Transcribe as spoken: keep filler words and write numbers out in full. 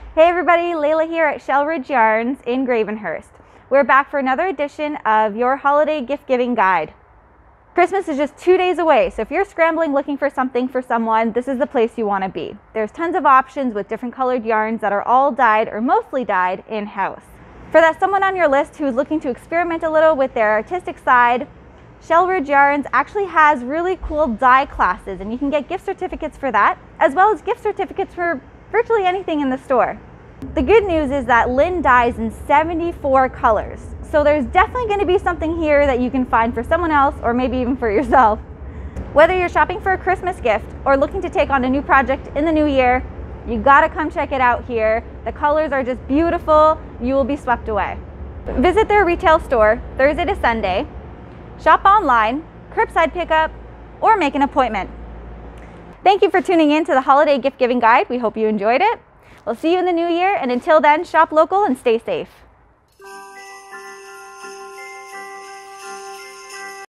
Hey everybody, Layla here at Shelridge Yarns in Gravenhurst. We're back for another edition of your holiday gift giving guide. Christmas is just two days away, so if you're scrambling looking for something for someone, this is the place you want to be. There's tons of options with different colored yarns that are all dyed or mostly dyed in-house. For that someone on your list who's looking to experiment a little with their artistic side, Shelridge Yarns actually has really cool dye classes, and you can get gift certificates for that, as well as gift certificates for virtually anything in the store. The good news is that Lynn dyes in seventy-four colors, so there's definitely going to be something here that you can find for someone else or maybe even for yourself. Whether you're shopping for a Christmas gift or looking to take on a new project in the new year, you gotta come check it out here. The colors are just beautiful. You will be swept away. Visit their retail store Thursday to Sunday, shop online, curbside pickup, or make an appointment. Thank you for tuning in to the Holiday Gift Giving Guide. We hope you enjoyed it. We'll see you in the new year, and until then, shop local and stay safe.